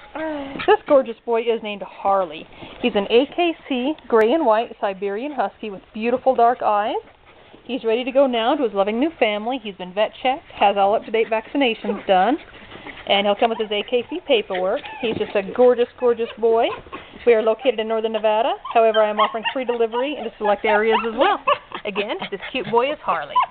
This gorgeous boy is named Harley. He's an AKC gray and white Siberian Husky with beautiful dark eyes. He's ready to go now to his loving new family. He's been vet checked, has all up-to-date vaccinations done, and he'll come with his AKC paperwork. He's just a gorgeous, gorgeous boy. We are located in northern Nevada. However, I am offering free delivery into select areas as well. Again, this cute boy is Harley.